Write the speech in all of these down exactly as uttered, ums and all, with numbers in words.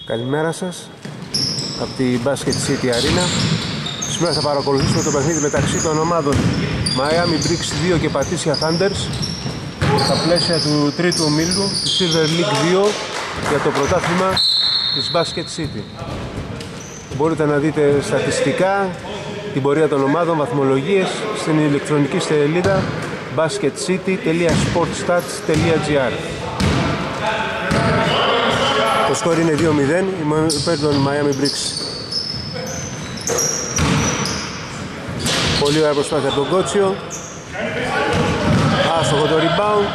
Καλημέρα σας από τη Basket City Arena. Σήμερα θα παρακολουθήσουμε το παιχνίδι μεταξύ των ομάδων Miami Bricks δύο και Patricia Thunders στα πλαίσια του τρίτου ομίλου του Silver League δύο για το πρωτάθλημα της Basket City. Μπορείτε να δείτε στατιστικά την πορεία των ομάδων, βαθμολογίες στην ηλεκτρονική σελίδα basketcity τελεία sportstats τελεία gr. Το σκορ είναι δύο μηδέν υπέρ των Miami Bricks. Πολύ ωραία προσπάθεια από τον Κότσιο. Άστοχο το rebound.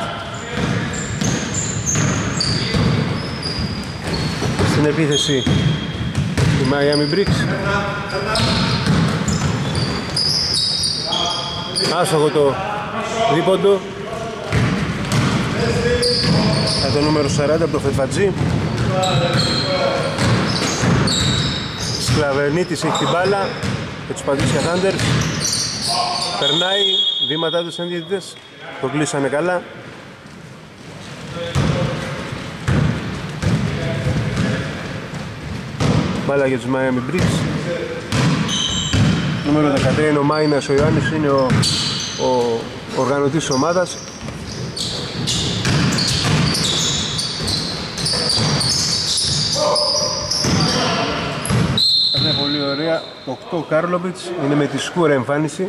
Στην επίθεση η Miami Bricks. Άστοχο το δίποντο για το νούμερο σαράντα από το Φετφατζή. Σκλαβερνίτης έχει την μπάλα για τους Patricia Thunders. Περνάει, βήματα τους ενδιαιτητές, το κλείσανε καλά. Μπάλα για τους Miami Bricks. Νούμερο δεκατρία είναι ο Μάινας, ο Ιωάννης είναι ο, ο οργανωτής της ομάδας. Είναι πολύ ωραία. Το οκτώ Κάρλοβιτς είναι με τη σκούρα εμφάνιση.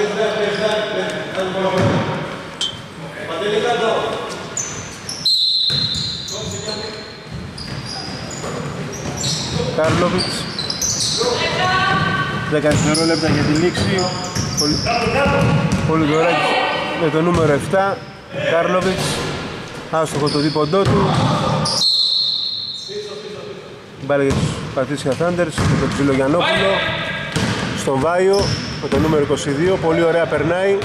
Κάρλοβιτς δέκα δευτερόλεπτα για τη λήξη. Πολύ, πολύ ωραία με το νούμερο επτά Κάρλοβιτς. Άστοχο το δίποντό του. Μπάλα για τους Patricia Thunders με τον Ψιλογιαννόπουλο στον Βάιο με το νούμερο είκοσι δύο. Πολύ ωραία περνάει.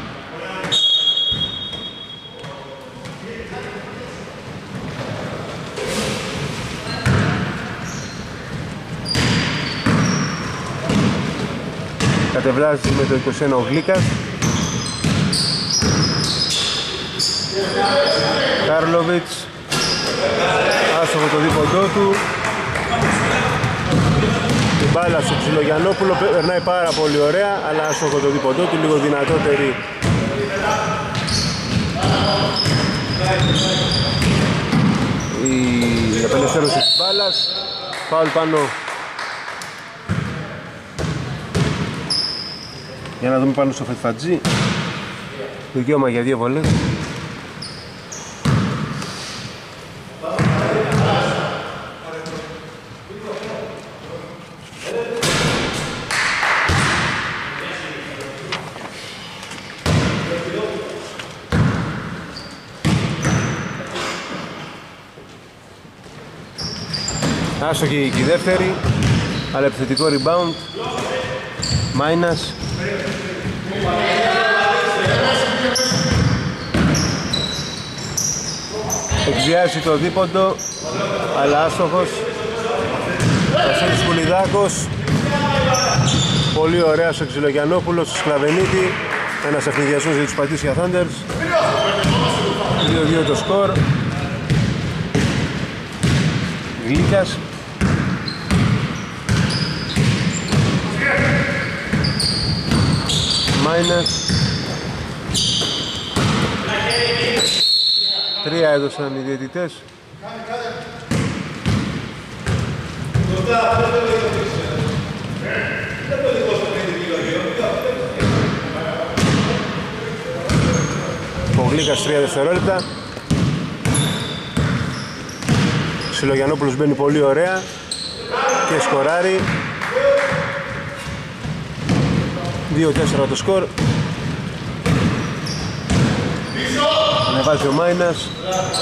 Κατεβλάζει με το είκοσι ένα ο Γλίκας. Κάρλοβιτς. Άστοχο το δίποντό του. Η μπάλα στο Ψιλογιαννόπουλο περνάει πάρα πολύ ωραία, αλλά άστοχο το δίποντό του, λίγο δυνατότερη η απελευθέρωση της μπάλας. Φάουλ πάνω. Για να δούμε πάνω στο Φετφατζή. Δικαίωμα για δύο βολές. Άστοχη και η δεύτερη, αλλά επιθετικό rebound. Μάινας. Εκβιάζει το δίποντο, αλλά άστοχος. Βασίλης Πουλιδάκος. Πολύ ωραία στο Ξυλογιαννόπουλο, στο Σκλαβενίτη. Ένας ευνηδιασμός για τους Patricia Thunders. δύο δύο το σκορ. Γλίκας. Μάινας. Τρία έδωσαν οι διαιτητές. Ο Γλίκας τρία δευτερόλεπτα. Ψιλογιαννόπουλος μπαίνει πολύ ωραία και σκοράρει. δύο τέσσερα το σκορ. Ανεβάζει ο Μάινας.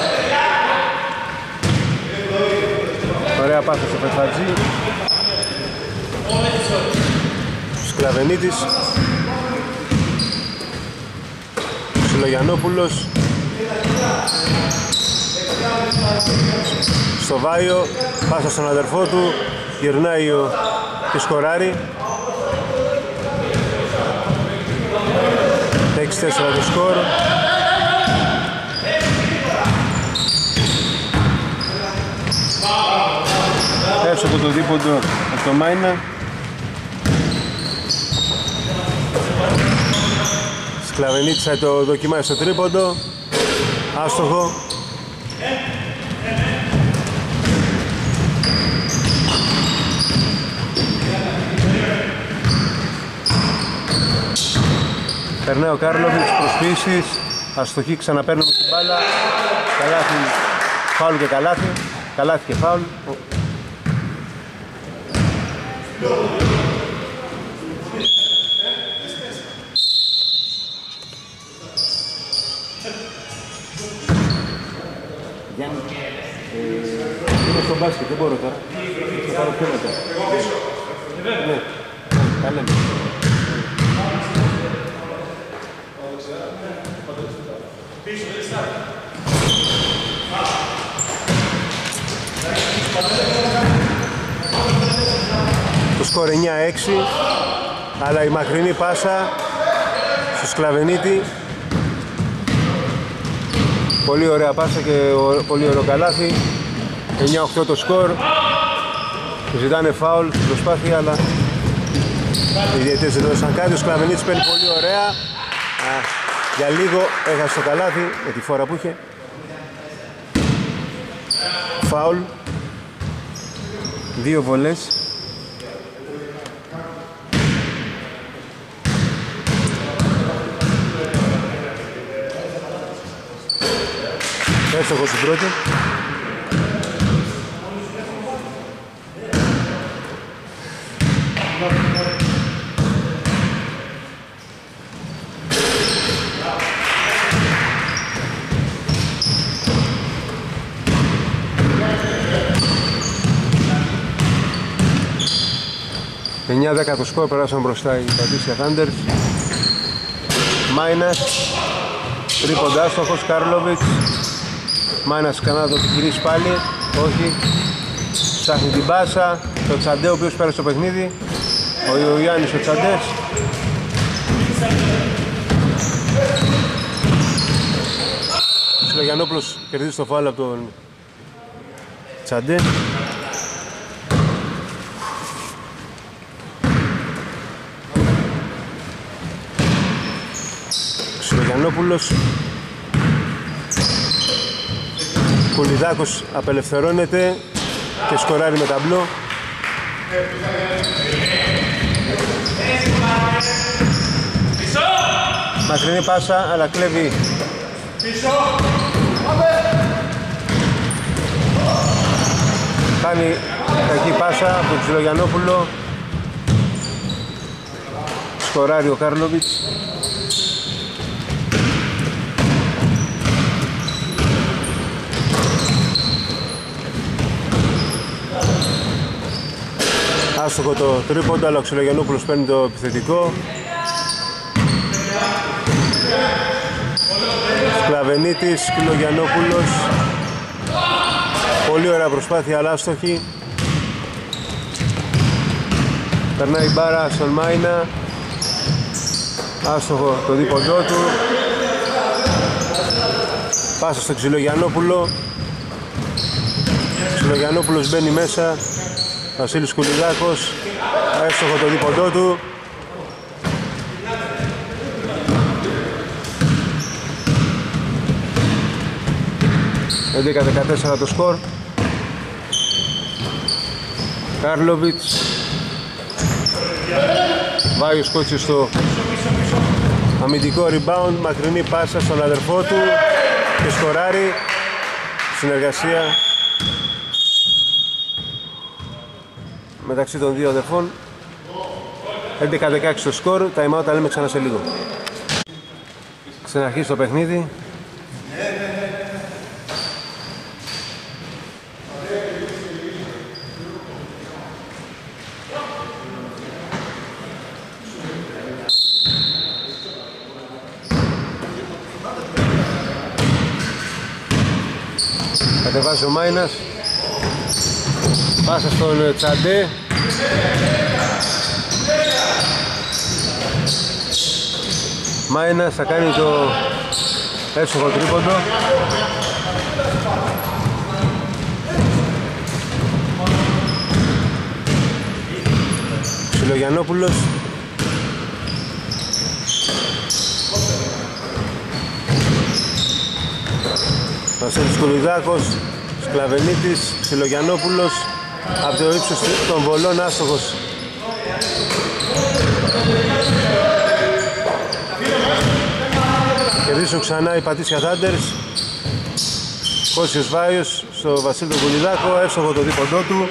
Ωραία πάθη στο Φετφατζή. Σκλαβενίτης. Ψιλογιαννόπουλος. Στο Βάιο, πάσα στον αδερφό του, γυρνάει ο... και σκοράρει. έξι τέσσερα το σκορ. Άστοχο το δίποντο από το Μάινα. Σκλαβενίτης θα το δοκιμάσει στο τρίποντο. Άστοχο. Περνάει ο Κάρλοβιτς, προσπίσεις, αστοχή, ξαναπαίρνουμε την μπάλα. Καλάθι, φάουλ και καλάθι, καλάθι και φάουλ. Γιάννη, είμαι στο μπάσκετ, δεν μπορώ τώρα. Θα πάρω πιο μετά. Ναι, τα λέμε. Το σκορ εννιά έξι, αλλά η μακρινή πάσα στο Σκλαβενίτη. Πολύ ωραία πάσα και πολύ ωραίο καλάθι. εννιά οκτώ το σκορ. Ζητάνε φάουλ στην προσπάθεια, αλλά οι διαιτητές δεν έδωσαν κάτι. Ο Σκλαβενίτης παίρνει πολύ ωραία. Α, για λίγο έχασε το καλάθι με τη φόρα που είχε. Φάουλ. Δύο βολές. Έστοχος στην πρώτη. εννιά δέκα το σκορ, περάσαν μπροστά οι Πατήσια Thunders. Μάινας, τρίποντα άστοχος, Κάρλοβιτς. Μάινας κανένα το επιχειρήσει πάλι, όχι. Ψάχνει την πάσα, το Τσαντέ ο οποίος πέρασε το παιχνίδι. Ο Ιωάννης ο Τσαντές. Ο Συλλογιανόπουλος κερδίζει το φάουλ από τον Τσαντέ. Συλλογιανόπουλος. Κουλιδάκος απελευθερώνεται και σκοράρει με ταμπλό. Μακρινή πάσα, αλλά κλέβει. Κάνει κακή πάσα από τον Συλλογιανόπουλο. Σκοράρει ο Κάρλοβιτς. Άστοχο το τρίποντο, αλλά ο Ξυλογιαννόπουλος παίρνει το επιθετικό. Σκλαβενίτης, Ξυλογιαννόπουλος. Πολύ ωραία προσπάθεια, αλλά άστοχη. Περνάει η μπάρα στον Μάινα. Άστοχο το δίποντό του. Πάσα στον Ξυλογιαννόπουλο. Ξυλογιαννόπουλος μπαίνει μέσα. Βασίλης Κουλιδάκος, έστοχο το δίποντό του. έντεκα δεκατέσσερα το σκορ. Κάρλοβιτς. Βάει ο Σκότσιος στο αμυντικό rebound, μακρινή πάσα στον αδερφό του και σκοράρει. Συνεργασία μεταξύ των δύο αδερφών. έντεκα δεκαέξι το σκορ, time out, τα λέμε ξανά σε λίγο. Ξαναρχίσει το παιχνίδι. Κατεβάζει ο Μάινας. Πάσα στον Τσαντέ. Μάινας θα κάνει το εύστοχο τρίποντο. Συλλογιανόπουλος. Βασίλης Κουλιδάκος, Σκλαβενίτης, Συλλογιανόπουλος. Από το ύψος των βολών άστοχος. Κερδίσουν ξανά οι Πατήσια Thunders. Κώσιος Βάιος στο Βασίλη τον Κουλιδάκο, εύστοχο το δίποντό του.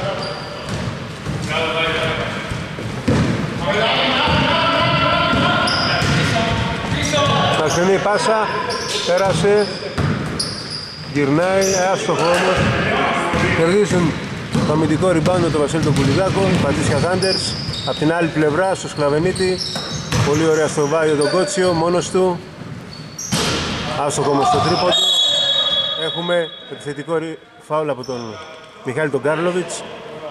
Σταθερή πάσα, πέρασε, γυρνάει, άστοχο όμως. Κερδίζουν το αμυντικό rebound το Βασίλη τον Κουλιδάκο, οι Πατήσια Thunders. Απ' την άλλη πλευρά στο Σκλαβενίτη, πολύ ωραία στο Βάιο τον Κότσιο, μόνος του. Άστοχο όμως στο τρίποντο. Έχουμε επιθετικό φάουλ από τον Μιχάλη τον Κάρλοβιτς.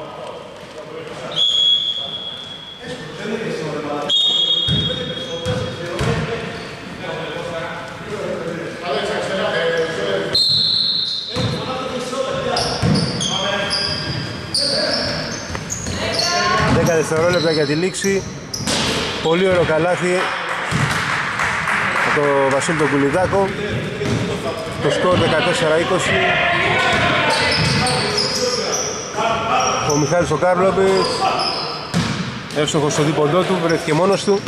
δέκα δευτερόλεπτα για τη λήξη. Πολύ ωραίο καλάθι από τον Βασίλη τον Κουλιδάκο. Το σκορ δεκατέσσερα είκοσι. Ο Μιχάλης ο Κάρλοβιτς, εύστοχος στο δίποντό του, βρέθηκε μόνος του.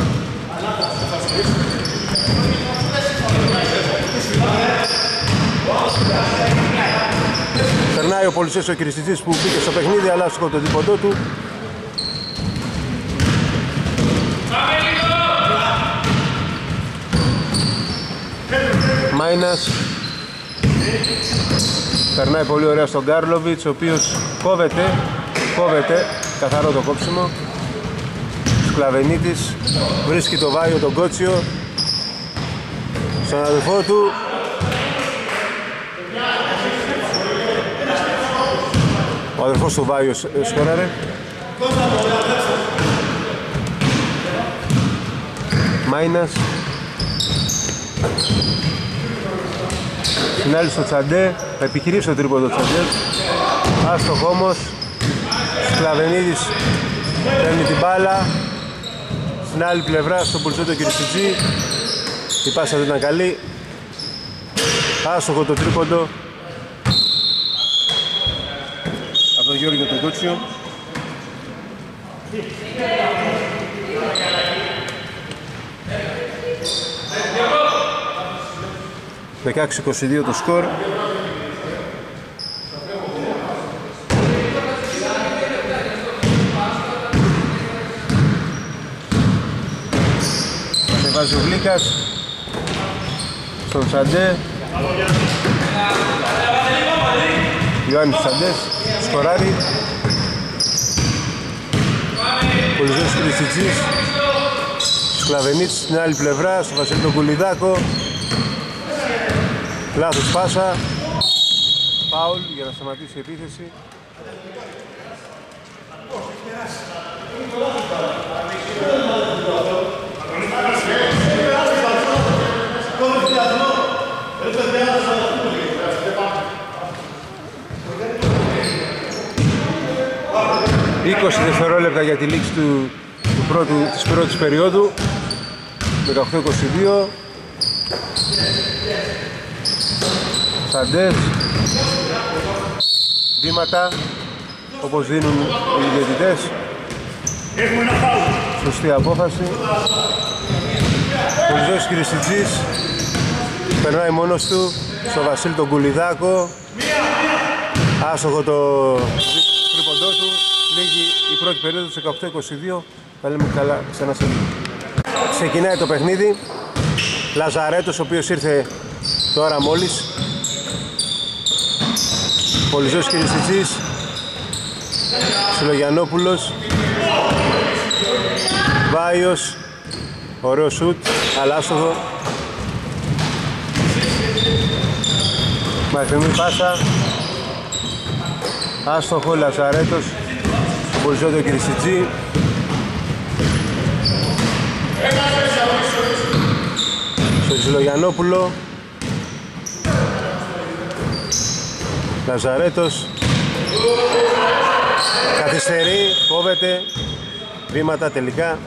Περνάει ο Πολυσές ο Κυριστιτζής που μπήκε στο παιχνίδι, αλλά εύστοχο το δίποντό του. Μάινας περνάει πολύ ωραία στον Κάρλοβιτς, ο οποίος κόβεται, κόβεται, καθαρό το κόψιμο. Σκλαβενίτης βρίσκει το Βάιο τον Κότσιο στον αδελφό του. Ο αδελφός του Βάιο σκόραρε. Μάινας. Στην άλλη στο Τσαντέ, θα επιχειρήσει το τρίποντο Τσαντέ. Άστοχο όμως. Σκλαβενίδης παίρνει την μπάλα. Στην άλλη πλευρά στον Πουλσότο Κυριστιτζή. Η πάσα δεν ήταν καλή. Άστοχο το τρίποντο από τον Γιώργο τον Κότσιο. δεκαέξι είκοσι δύο το σκορ. Κατεβάζει ο Γλίκας στον Τσαντέ. Ιωάννης Τσαντές σκοράρει. Πολυζές Κυριστιτζής. Σκλαβενίτς στην άλλη πλευρά στο Βασίλη τον Κουλιδάκο. Λάθος πάσα. Φάουλ για να σταματήσει η επίθεση. είκοσι δευτερόλεπτα για τη λήξη του, του πρώτου, της πρώτης περίοδου. δεκαοκτώ είκοσι δύο. Σαντές. Βήματα όπως δίνουν οι διαιτητές. Σωστή απόφαση. Ο Ζώης Κυριστιτζής περνάει μόνος του στο Βασίλη τον Κουλιδάκο. Άσοχο το τρίποντό του. Λίγη η πρώτη περίοδος δεκαοκτώ είκοσι δύο. Θα λέμε καλά ξανά σε λίγο. Ξεκινάει το παιχνίδι. Λαζαρέτος ο οποίος ήρθε τώρα μόλις. Πολυζώης Κυριστιτζής. Συλλογιανόπουλος. Βάιος. Ωραίο σουτ, αλλά άστοχο. Μακρινή πάσα. Άστοχο Λαζαρέτος. Πολυζώδιο Κυριστιτζή. Στο Συλλογιανόπουλο. Λαζαρέτος. Καθυστερεί, κόβεται. βήματα τελικά.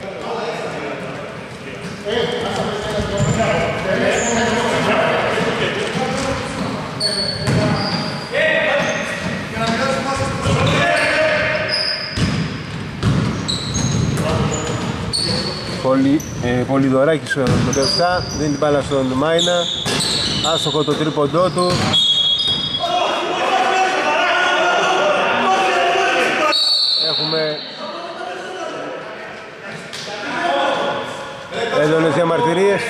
Πολυ, ε, Πολυδωράκης με το επτά, δίνει την μπάλα στον Μάινα, άστοχο το τρίποντό του. Έχουμε έντονες διαμαρτυρίες.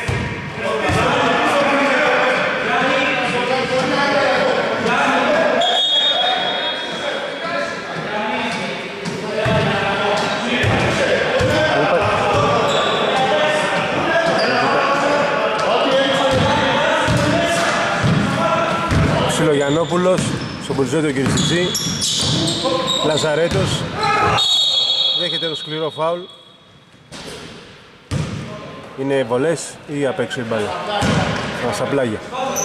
Ψιλογιαννόπουλος στον Πολυζότιο Κυριστιτζή. Λαζαρέτος δέχεται το σκληρό φάουλ. Είναι βολές ή απ' έξω η μπάλα? Στα πλάγια.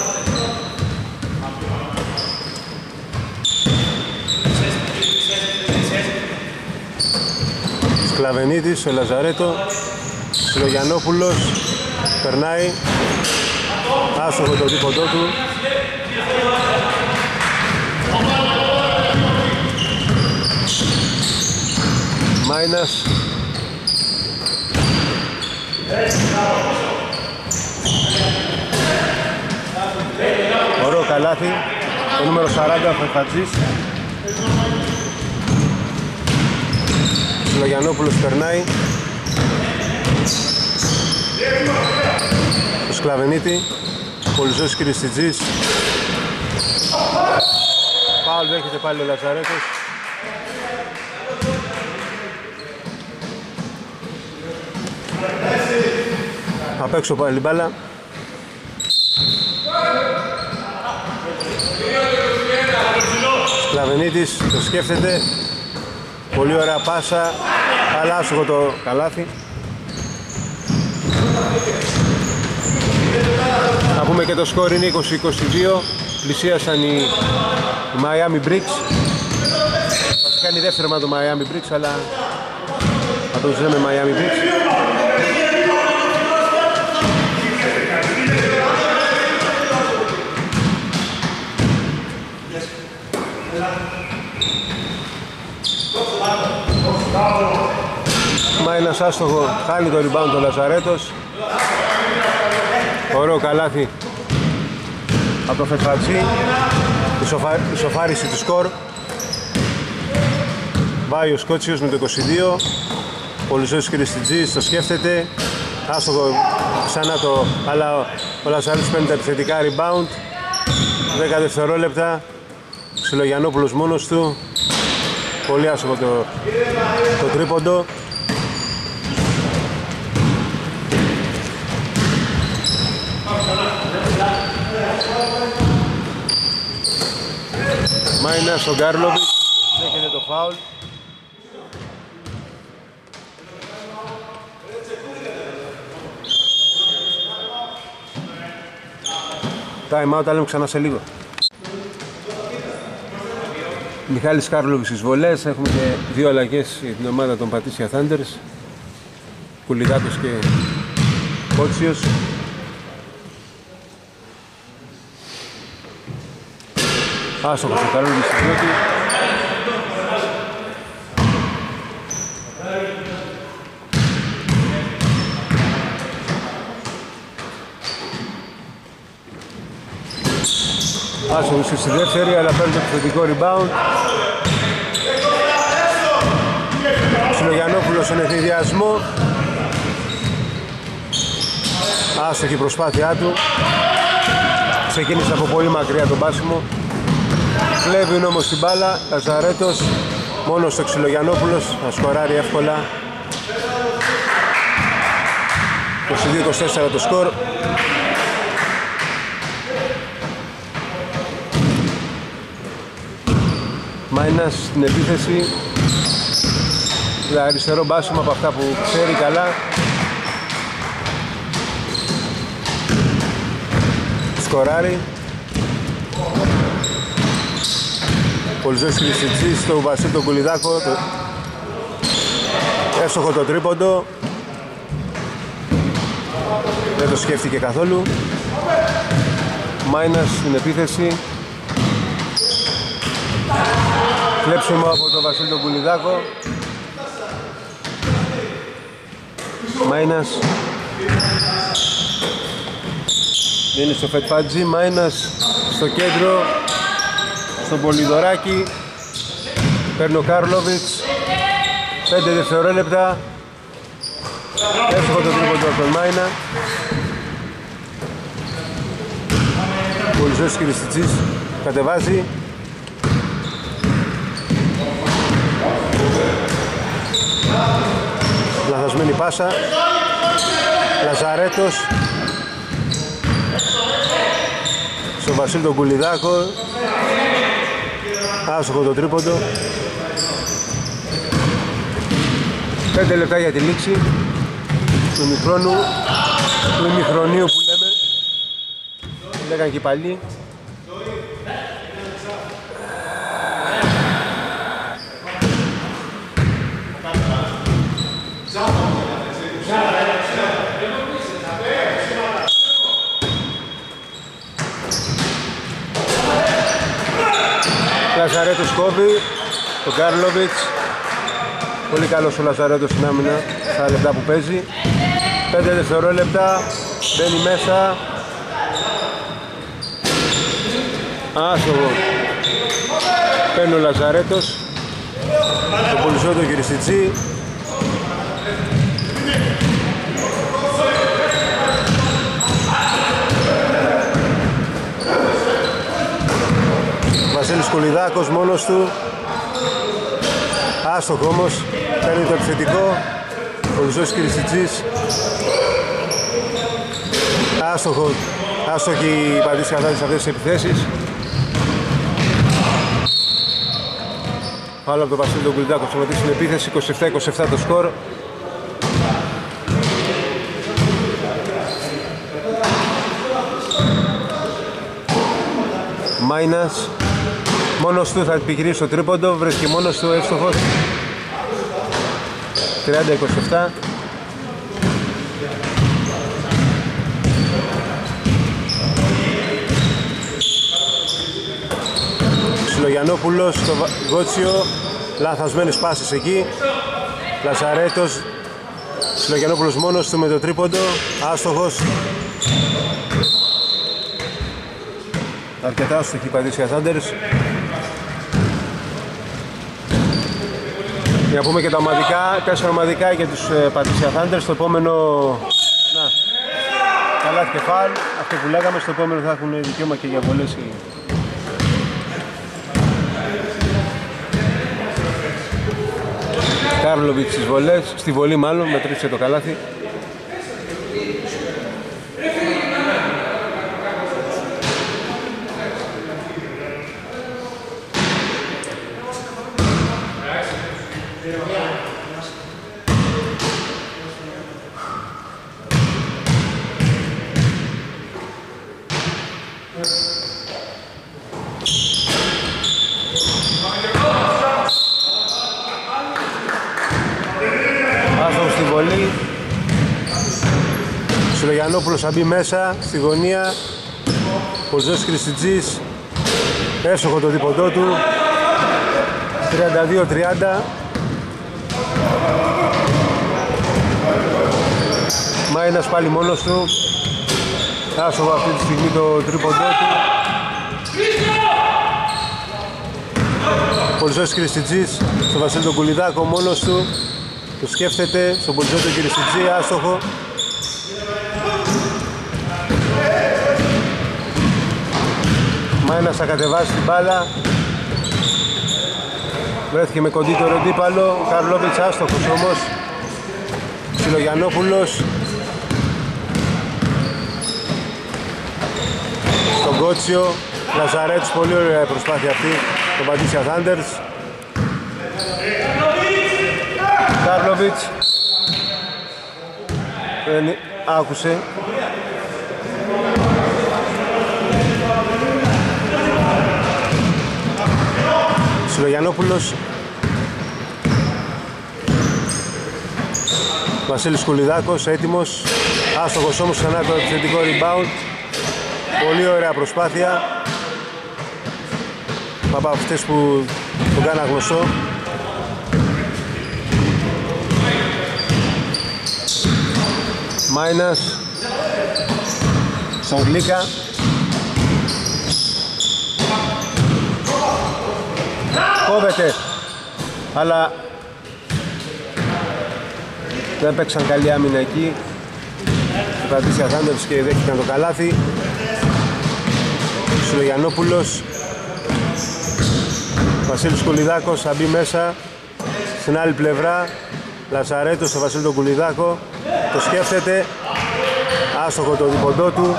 Σκλαβενίδης, ο Λαζαρέτο. Ψιλογιαννόπουλος περνάει. Άστοχο το τρίποντό του. Μάινας. Ωραίο καλάθι, το νούμερο σαράντα, Φερφατζής. Ψιλογιαννόπουλος περνάει. Το Σκλαβενίτη, Πολυζός Κυριστιτζής. Φάουλ δέχεται πάλι ο Λαζαρέτος. Απ' έξω πάλι μπάλα. Σκλαβενίτης το σκέφτεται. Πολύ ωραία πάσα. Αλλά άσοχο το καλάθι. Να πούμε και το σκορ είναι είκοσι είκοσι δύο. Πλησίασαν οι Miami Bricks. Βασικά είναι η δεύτερη ομάδα του Miami Bricks, αλλά θα το ζούμε Miami Bricks. Μάινας άστοχο, χάνει το rebound ο Λαζαρέτος. Ωραίο καλάθι από το Φερφατζή. Ισοφα... Ισοφάριση του σκορ. Πάει ο Σκότσιος με το είκοσι δύο. Πολυζώτης Κυριστιτζής το σκέφτεται. Άστοχο ξανά το... αλλά ο Λαζαρέτος παίρνει τα επιθετικά rebound. δέκα δευτερόλεπτα. Ψιλογιαννόπουλος μόνος του. Πολύ άσοχο το, το τρίποντο. Μάινας στον Γκάρλοβιτς, δέχεται το φάουλ. Time out, τα λέμε ξανά σε λίγο. Μιχάλης Κάρλοβιτς στις βολές, έχουμε και δύο αλλαγές για την ομάδα των Πατήσια Thunders. Κουλιδάκος και Κότσιος. Άστοχος ο Καρόλης στη πρώτη. Άστοχος στη δεύτερη, αλλά παίρνει το επιθετικό rebound. Ψιλογιαννόπουλος στον ευθυδιασμό. Άστοχη η προσπάθειά του. Ξεκίνησε από πολύ μακριά το μπάσιμο. Κλέβει όμως την μπάλα, Λαζαρέτος, μόνος στο Ξυλογιαννόπουλος, θα σκοράρει εύκολα. είκοσι δύο είκοσι τέσσερα το σκορ. Μάινας στην επίθεση. Αριστερό μπάσιμο από αυτά που ξέρει καλά. Σκοράρει. Πολυζώτης Κυριστιτζής στο Βασίλη τον Κουλιδάκο. Εύστοχο το τρίποντο. Δεν το σκέφτηκε καθόλου. Μάινας στην επίθεση. Κλέψιμο από τον Βασίλη τον Κουλιδάκο. Μάινας είναι στο Φετφάτζι. Μάινας στο κέντρο, στον Πολυδωράκη. Παίρνει ο Κάρλοβιτς. Πέντε δευτερόλεπτα. Εύστοχο το τρίποντο από τον Μάινα. Πολυζώσης Κριστιτσής κατεβάζει. Λαθασμένη πάσα. Λαζαρέτος στον Βασίλη τον Κουλιδάκο. Άστοχο το τρίποντο. Πέντε λεπτά για τη λήξη του ημιχρόνου, του ημιχρονίου που λέμε. Λέγαν και οι παλιοί. Λαζαρέτος κόβει τον Κάρλοβιτς. Πολύ καλός ο Λαζαρέτος στην άμυνα στα λεπτά που παίζει. Πέντε δευτερόλεπτα. Μπαίνει μέσα. Άστοχο. Παίρνει ο Λαζαρέτος. Το Πολυσό το Κυριστιτσί. Βασίλης Κουλιδάκος μόνος του. Άστοχο όμως. Παίρνει το επιθετικό. Πολυσός Κυριστιτσής. Άστοχο. Άστοχη η Πατήσια Θάδη σε αυτές τις επιθέσεις. Άλλο από τον Βασίλη τον Κουλιδάκο σταματήσει στην επίθεση. είκοσι επτά είκοσι επτά το σκορ. Μάινας μόνος του θα επιχειρήσει το τρίποντο, βρέθηκε μόνος του, εύστοχος. τριάντα είκοσι επτά. Συλλογιανόπουλος στο Γκότσιο, λανθασμένες πάσες εκεί. Λαζαρέτος, Συλλογιανόπουλος μόνος του με το τρίποντο, άστοχος. Αρκετά άστοχη η Πατήσια Θάντερς. Για να πούμε και τα ομαδικά, τέσσερα ομαδικά για τους Πατήσια Θάντερς. Το επόμενο, να, καλάθι και φάουλ, αυτό που λέγαμε, στο επόμενο θα έχουν δικαίωμα και για βολές. Κάρλοβιτς στις βολές, στη βολή μάλλον, μετρήσε το καλάθι. Συλλογιανόπουλος θα μπει μέσα στη γωνία. Πολυζώσης Κριστιτζής, έσοχο το δίποντό του. τριάντα δύο τριάντα. Μάινας πάλι μόνος του. Άσοχο αυτή τη στιγμή το τρίποντό του. Πολυζώσης Κριστιτζής στο Βασίλη τον Κουλιδάκο μόνος του. Το σκέφτεται στον Πολυζό τον Κριστιτζή, άστοχο. Μάινας θα κατεβάσει την μπάλα. Βρέθηκε με κοντή το αντίπαλο. Καρλόβιτς άστοχος όμως. Συλλογιανόπουλος στον Κότσιο. Λαζαρέτς, πολύ ωραία προσπάθεια αυτή. Το Πατήσια Θάντερς. Καρλόβιτς δεν άκουσε. Συλλογιανόπουλος Βασίλης Κουλιδάκος έτοιμος, άστοχος όμως ξανά το επιθετικό rebound. Πολύ ωραία προσπάθεια από αυτές που τον κάνα γνωστό. Μάινας στον Γλίκα. Κόβεται, αλλά δεν παίξαν καλή άμυνα εκεί. Ο Πατήσια Θάντερς και δέχτηκαν το καλάθι. Σιλογιαννόπουλος, Βασίλης Κουλιδάκος θα μπει μέσα. Στην άλλη πλευρά Λαζαρέτος στο Βασίλη τον Κουλιδάκο. Το σκέφτεται, άστοχο το διποντό του.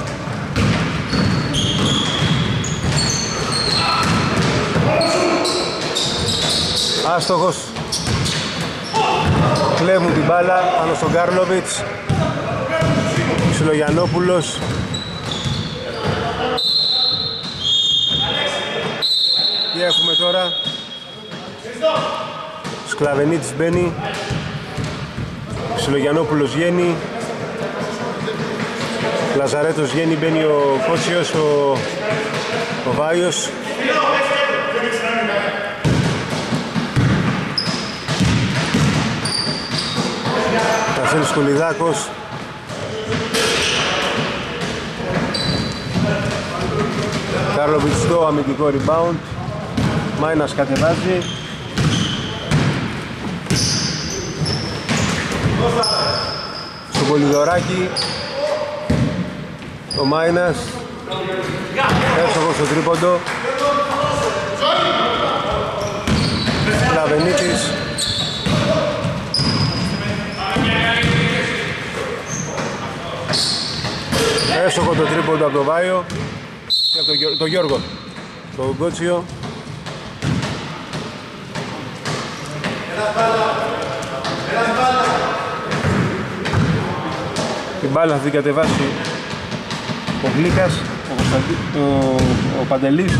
Άστοχος. Κλέβουν την μπάλα πάνω στον Κάρλοβιτς. Σιλογιαννόπουλος. Τι έχουμε τώρα? Σκλαβενίτης μπαίνει. Σιλογιαννόπουλος βγαίνει. Λαζαρέτος βγαίνει, μπαίνει ο Κότσιος, ο, ο Βάιος. Βασίλης Κουλιδάκος. Κάρλοβιτς στο αμυντικό rebound. Μάινας κατεβάζει. Στο Πολυδωράκι. Ο Μάινας. Εύστοχος στο τρίποντο. Λαβενίτης. Εύστοχο το τρίποντο από τον Βάιο και από τον το Γιώργο, τον Κότσιο. Την μπάλα θα την κατεβάσει ο Γλίκας, ο, Κωνσταντι... ο... ο Παντελής.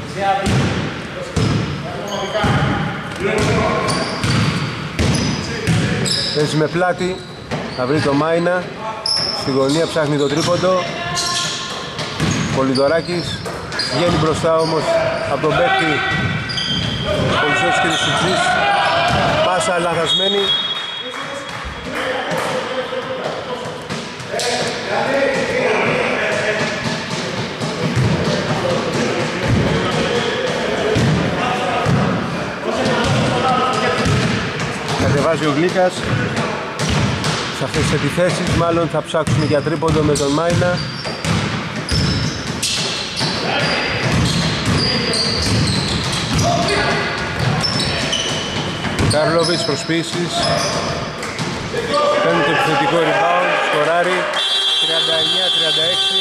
Έτσι με πλάτη θα βρει το Μάινα. Στη γωνία ψάχνει το τρίποντο. Πολυδωράκης βγαίνει μπροστά όμως από τον παίκτη Πολυσότης και Σουτσής. Πάσα λαθασμένη. Κατεβάζει ο Γλίκας. Σε αυτές τις επιθέσεις μάλλον θα ψάξουμε για τρίποντο με τον Μάινα. Κάρλοβιτς προσπίσεις. Παίρνει το επιθετικό rebound, σκοράρει τριάντα εννιά τριάντα έξι.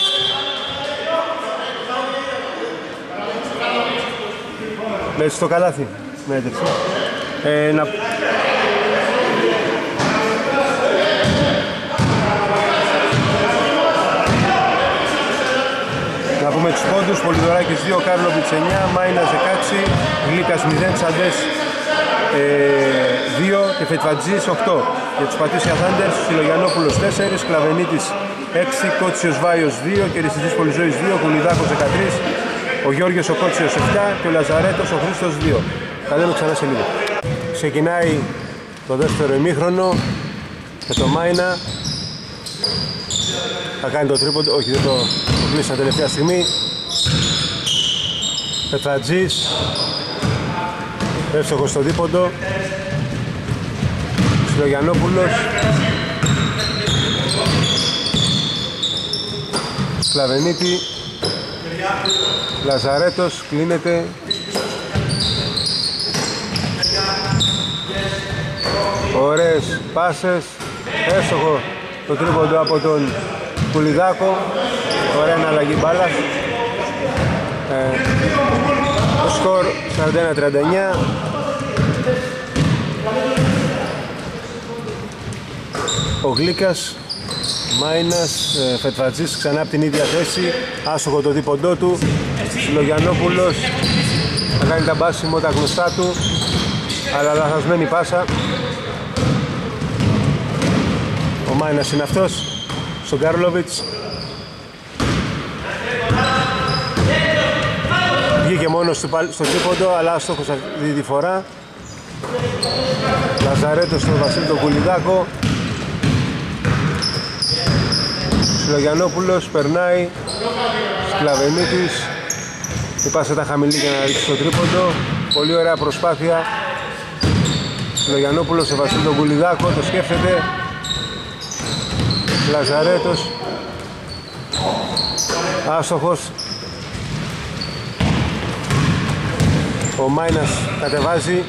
Έτσι στο καλάθι με έντευξη. Ε, να... να πούμε τους πόντους. Πολυδωράκης δύο, Κάρλοβιτς εννιά, Μάινας δεκαέξι, Γλίκας μηδέν, Τσαντές δύο και Φετφατζής οκτώ. Για τους Πατήσια Θάντερς, Σιλογιαννόπουλος τέσσερα, Σκλαβενίτης έξι, Κότσιος Βάιος δύο και Ριστητής Πολυζώης δύο, Κουλιδάκος δεκατρία, ο Γιώργος ο Κότσιος επτά και ο Λαζαρέτος ο Χρήστος δύο. Θα λέμε ξανά σε λίγο. Ξεκινάει το δεύτερο ημίχρονο με το Μάινα. Θα κάνει το τρίποντο, όχι δεν το, το κλείσαν τελευταία στιγμή. Πετρατζής, εύστοχος στο δίποντο. Σιλογιαννόπουλος. Σκλαβενίτη. Λαζαρέτος, κλείνεται. Ωραίες πάσες. Εύστοχο το τρίποντο από τον Κουλιδάκο. Ωραία αναλλαγή μπάλας. Ε, το σκορ σαράντα ένα τριάντα εννιά. Ο Γλίκας, Μάινας, ε, Φετφατζής ξανά από την ίδια θέση. Άστοχο το δίποντό του. Σιλογιαννόπουλος θα κάνει τα μπάσιμο τα γνωστά του, αλλά λαθασμένη πάσα. Ο Μάινας είναι αυτός, στον Κάρλοβιτς. Βγήκε μόνος του στο τρίποντο, αλλά άστοχος αυτή τη φορά. Λαζαρέτος στον Βασίλη τον Κουλιδάκο. Συλλογιανόπουλος περνάει. Σκλαβενίτης. Η πάσα ήταν χαμηλή για να ρίξει το τρίποντο. Πολύ ωραία προσπάθεια. Συλλογιανόπουλος σε Βασίλη τον Κουλιδάκο, το σκέφτεται. Λαζαρέτος. Άστοχος. Ο Μάινας κατεβάζει.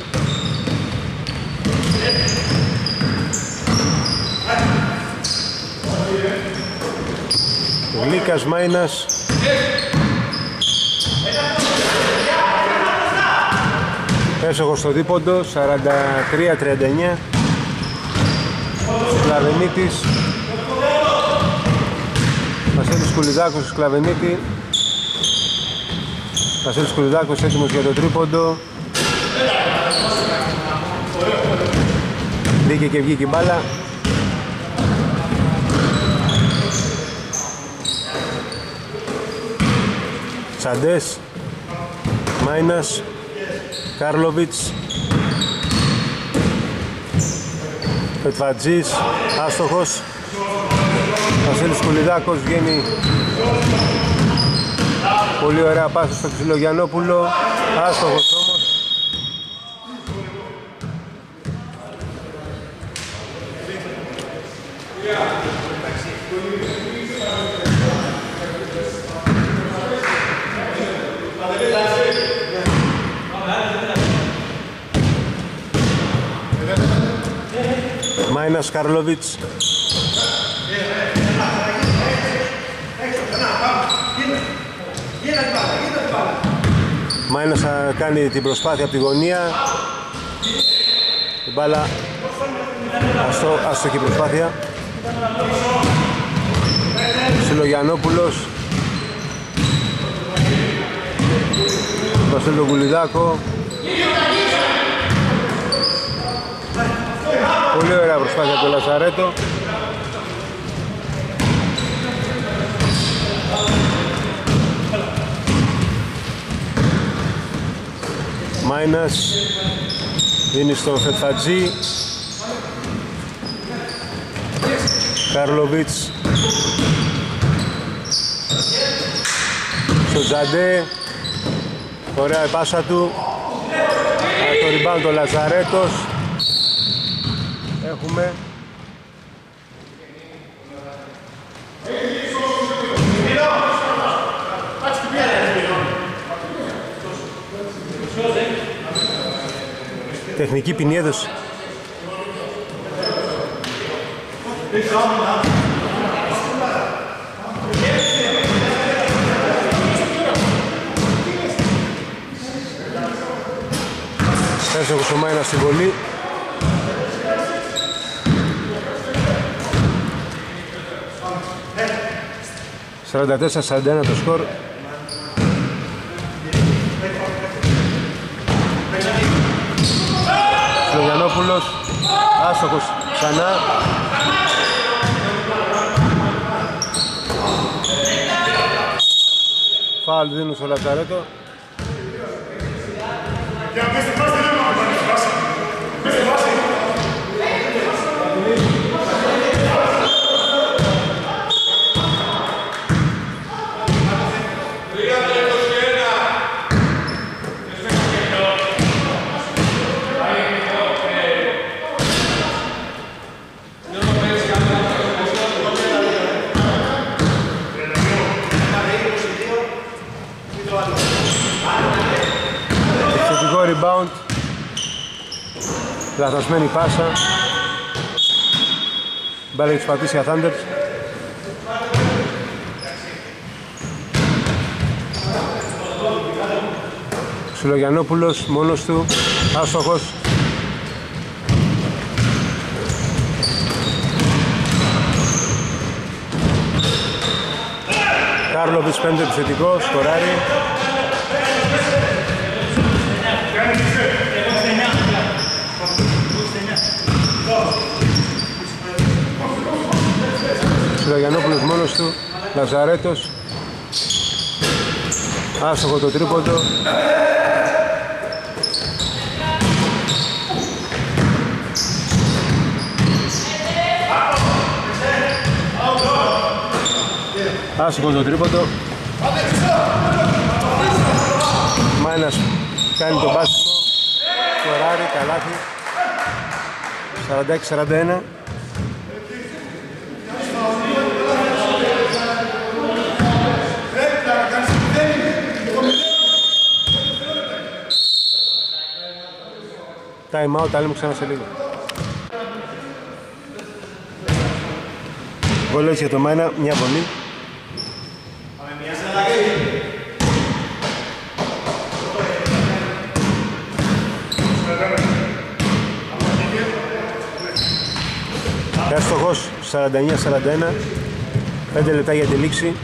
Γλίκας Μάινας. Έσοχος στο δίποντο, σαράντα τρία τριάντα εννιά. Σκλαβενίτης. Βασίλης Κουλιδάκος, Σκλαβενίτη. Βασίλης Κουλιδάκος έτοιμος για το τρίποντο. Μπήκε και βγήκε η μπάλα. Τσαντές, Μάινας, Κάρλοβιτς, Πετφατζής, άστοχος. Βασίλης Κουλιδάκος βγαίνει. Πολύ ωραία πάσα στο Ξυλογιαννόπουλο, άστοχος όμως. Μάινας, Κάρλοβιτς. Μάινας θα κάνει την προσπάθεια από τη γωνία. Η μπάλα αστό, άστοχη προσπάθεια. Συλλογιαννόπουλος. Βασίλη τον Κουλιδάκο. Πολύ ωραία προσπάθεια του Λαζαρέτο. Μάινας δίνει στο Φετφατζή. Κάρλοβιτς στο Τζαντέ. Ωραία η πάσα του. Το rebound ο Λαζαρέτος. Έχουμε τεχνική ποινή έδωση. Έσοχος ο Μάινας στην βολή. σαράντα τέσσερα σαράντα ένα το σκορ. Συλλογιαννόπουλος, άστοχος ξανά. Φάουλ δίνουν στο Λαζαρέτο. Rebound. Λαθασμένη πάσα. Μπάλα για τους Πατήσια Thunders. Συλλογιαννόπουλος μόνος του, άστοχος. Κάρλοβιτς πέντε επιθετικό, σκοράρει. του, Λαζαρέτος. Άστοχο το τρίποντο. Άστοχο το τρίποντο. Μάινας κάνει τον πάσιμο. Σκοράρει, καλάθι. σαράντα έξι σαράντα ένα. Time out, τα λέμε ξανά σε λίγο. Βολές για το Μάινα, μια βολή. Έστοχος σαράντα εννιά σαράντα ένα. πέντε λεπτά για τη λήξη.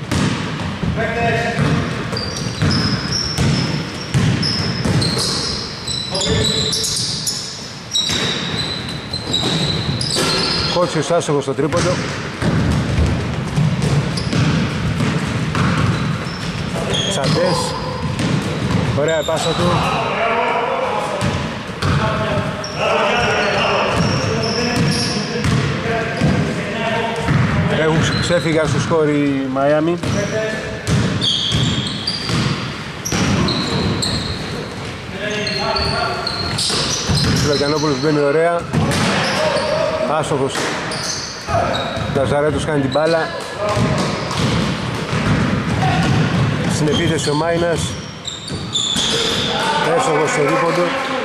Κότσιος άστοχος στο τρίποντο. Τσαντές. Ωραία πάσα του. Έχουν ξέφυγαν στο σκορ οι Μαϊάμι. Σιλοκιανόπουλος μπαίνει ωραία. Άστοχος. Λαζαρέτος κάνει την μπάλα. Στην επίθεση ο Μάινας. Εύστοχος στο δίποντο.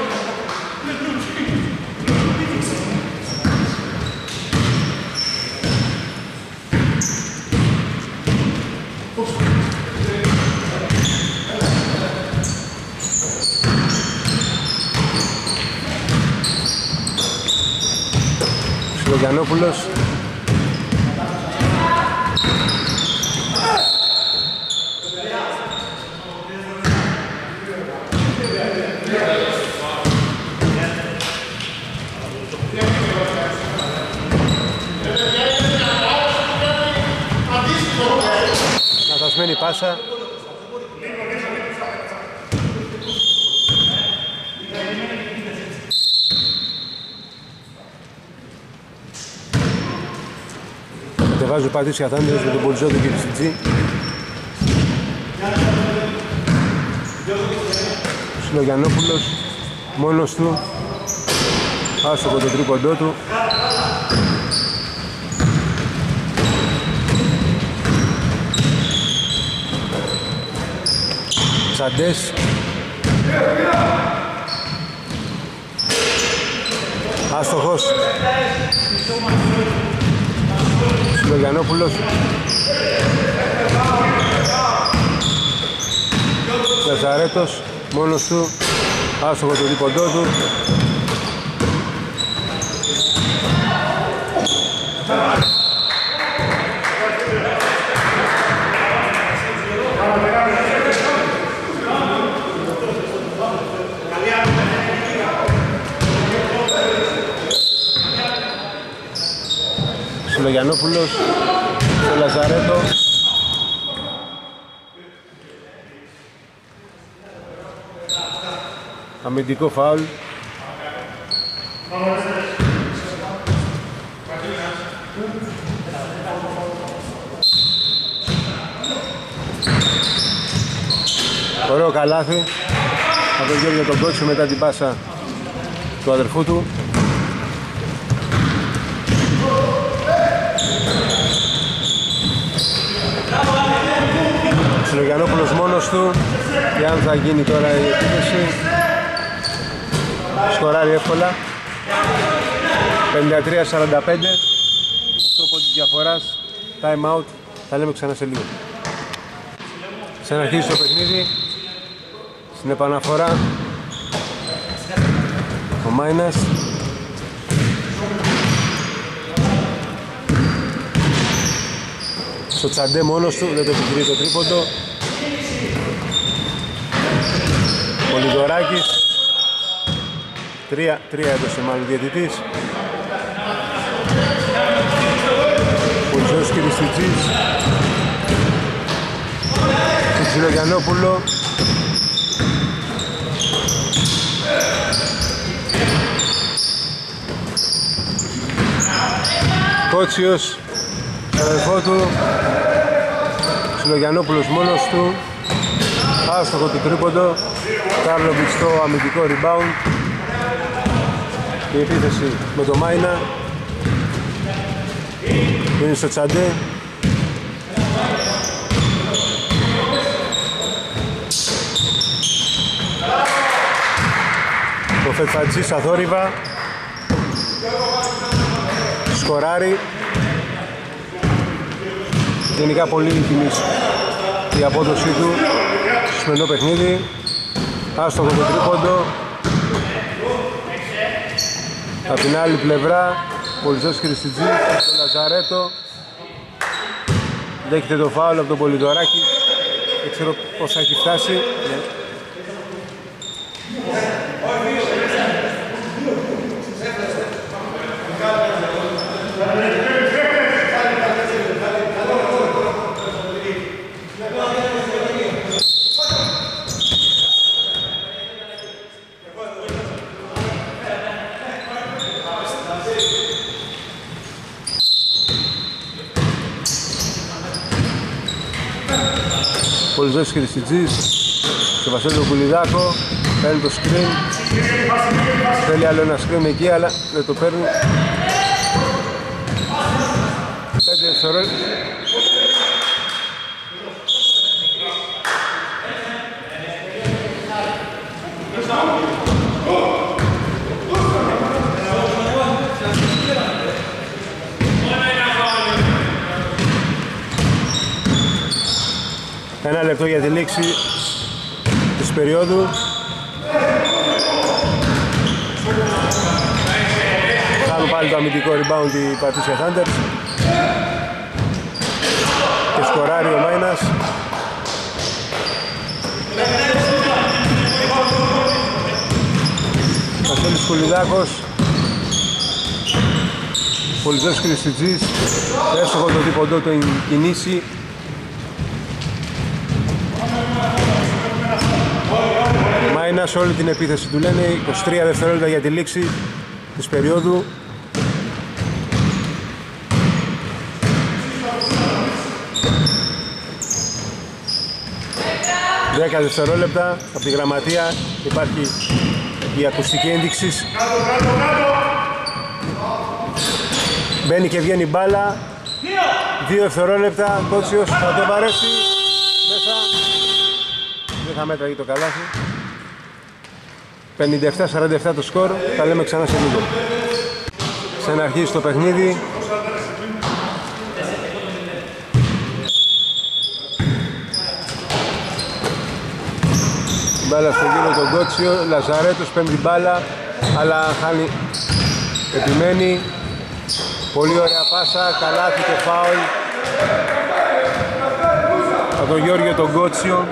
Σιλογιανόπουλος. Λαθασμένη πάσα. Κατεβάζει ο Πατήσια Θάντερος με τον Πολυζόδο και τη Σιτζή. Σιλογιανόπουλος μόνος του. Άστοχο το τρίποντό του. Τσαντές. Άστοχος. Σιλογιανόπουλος. Λαζαρέτος μόνος του. Άστοχο το δίποντό του. Σιλογιανόπουλος στο Λαζαρέτο. Αμυντικό φάουλ. Ωραίο καλάθι από τον Γιώργο τον Κότσιο μετά την πάσα του αδερφού του. Σιλογιανόπουλος μόνος του. Και αν θα γίνει τώρα η επίθεση, σκοράρει εύκολα. πενήντα τρία σαράντα πέντε. οκτώ πόντους διαφοράς. Time out. Θα λέμε ξανά σε λίγο. Ξαναρχίζει το παιχνίδι. Στην επαναφορά ο Μάινας. Στο Τσαντέ μόνος του, δεν το επιχειρεί το τρίποντο. Πολυδωράκης. Τρία, τρία έδωσε μάλλον διαιτητής. Πολυζός Κυριστιτζής του Ξυλογιαννόπουλο. Κότσιος, αδερφό του, Ξυλογιαννόπουλος μόνος του, άστοχο του τρίποντο, Κάρλοβιτς στο αμυντικό rebound. Η επίθεση με το Μάινα, είναι στο Τσαντέ. Το Φετφατζή στα θόρυβα, σκοράρει. Γενικά πολύ τιμής η απόδοσή του στο σημερινό παιχνίδι. Άστοχο το τρίποντο. Από την άλλη πλευρά, Πολυζός Χριστιτζής στο Λαζαρέτο. Δέχεται το φάουλ από τον Πολυδωράκη. Δεν ξέρω πώς θα έχει φτάσει. Πολυζός Χριστιτζής στο Βασίλειο Κουλιδάκο, παίρνει το screen, θέλει άλλο ένα screen εκεί αλλά δεν το παίρνει. πέντε δευτερόλεπτα. Ένα λεπτό για τη λήξη της περίοδου. Κάνουν πάλι το αμυντικό rebound η Πατήσια Thunders και σκοράρει ο Μάινας. Βασίλης Κουλιδάκος, Πολυζός Χριστιτζής, εύστοχο το δίποντο το κινήσει. Μάινα σε όλη την επίθεση του λένε, είκοσι τρία δευτερόλεπτα για τη λήξη της περίοδου. δέκα δευτερόλεπτα από τη γραμματεία υπάρχει η ακουστική ένδειξη. Μπαίνει και βγαίνει μπάλα. δύο δευτερόλεπτα, Κότσιος θα το βαρέσει μέσα. Δεν θα μέτραγε το καλάθι. πενήντα επτά σαράντα επτά το σκορ, τα λέμε ξανά σε λίγο. Ξαναρχίζει το παιχνίδι. Μπάλα στο γύρο τον Κότσιο, Λαζαρέτος παίρνει την μπάλα, αλλά χάνει, επιμένει. Πολύ ωραία πάσα, καλάθι και φάουλ από τον Γιώργιο τον Κότσιο.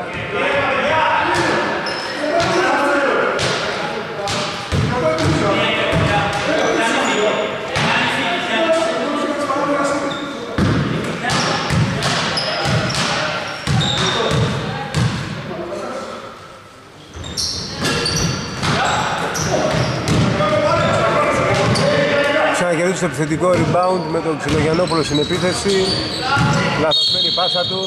Ξανακερδίζει το επιθετικό rebound με τον Ξυλογιαννόπουλο στην επίθεση. Λαθασμένη πάσα του.